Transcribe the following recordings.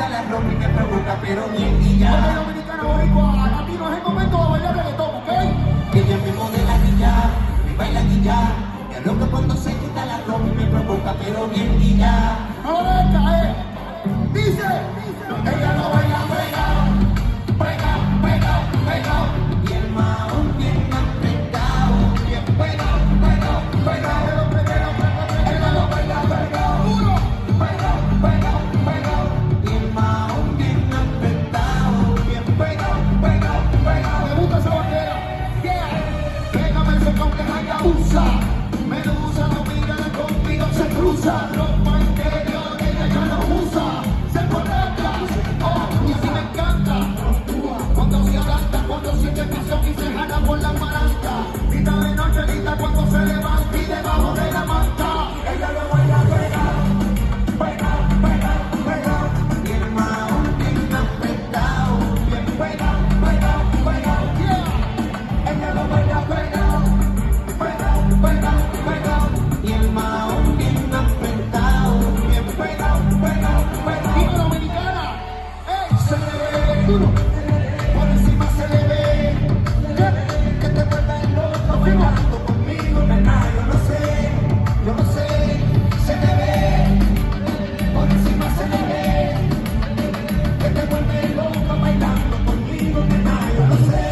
quita la ropa y me provoca, pero bien y ya. Porque dominicana boricua, latino es el momento de bailar reggaetón, ¿ok? Ella me modela y ya, me baila y ya. Me loca cuando se quita la ropa y me provoca, pero bien y ya. No lo dejes caer. Dice, ella no baila pegado, pegado, pegado, pegado. Y el maón bien apretado, bien pegado, pegado, pegado. Ella no baila pegado. Duro. Pegado, pegado, pegado. Y el maón bien apretado, bien pegado, pegado, pegado. Me gusta esa vaquera. Yeah. Pégame ese con que Hayabusa. Medusa no mira conmigo, se cruza. Ropa interior, ella ya no usa. Se conecta. Oh, y así me encanta. Cuando se adapta, cuando siente presión y se jala por la maranta. Grita de noche, grita cuando se levanta y debajo de la manta. Ella lo baila pegado, pegado, pegado, pegado. Y el maón bien apretado, bien pegado, pegado, pegado. Yeah. Ella lo baila pegado, Pegado, pegado, pegado. Y el maón bien apretado, bien pegado, pegado, pegado. Digo dominicana, ey, se le ve duro, por encima se le ve, que te vuelve loco bailando conmigo, nena, yo no sé, se le ve, por encima se le ve, que te vuelve loco bailando conmigo, nena, yo no sé,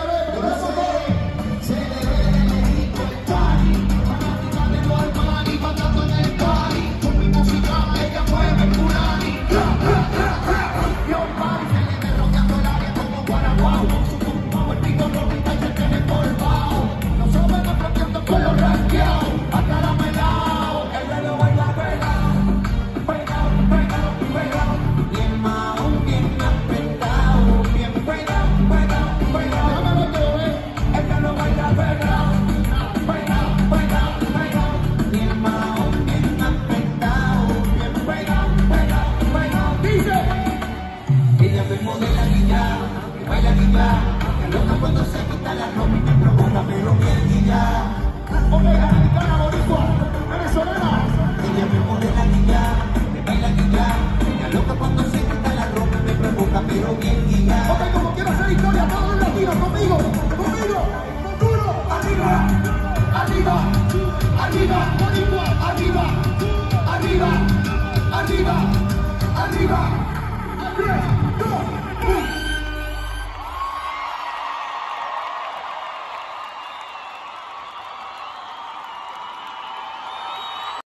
se le ve de lejito el party, fanática de los Armani, bailando en el party, con mi música ella mueve el Kurani. Yo party, se le ve rodeando el área como Guanajuato, su tumbo, el pico ropita y se tiene polvao. No se ven apropiando con los ranqueados, acaramelao, ella lo baila pegado, pegado, pegado, pegado. Y el maón bien apretado, bien pegado, pegado, pegado. Déjame ver que lo ve, ella lo baila pegado, pegado, pegado, pegado. Y el maón bien apretado, bien pegado, pegado, pegado. Dice, Ella me modela y ya, me baila y ya. Me loca cuando se quita la ropa y me provoca, pero bien y ya. ok, dominicana, boricua, venezolana. Ella me modela y ya, me baila y ya. Me loca cuando se quita la ropa y me provoca, pero bien y ya. Ok, como quiero hacer historia, todos los latinos conmigo, con duro, arriba, arriba, arriba, boricua.